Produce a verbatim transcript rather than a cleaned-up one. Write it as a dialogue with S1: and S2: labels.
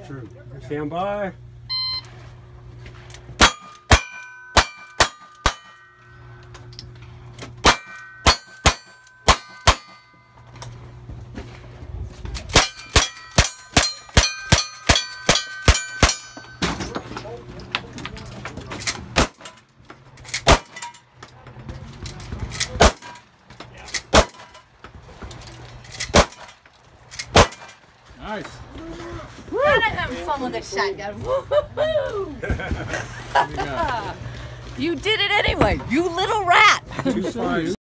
S1: true. Stand by.
S2: Nice.
S3: Kind of having fun with the shotgun. Woo-hoo-hoo. You did it anyway, you little rat.
S1: Two fives.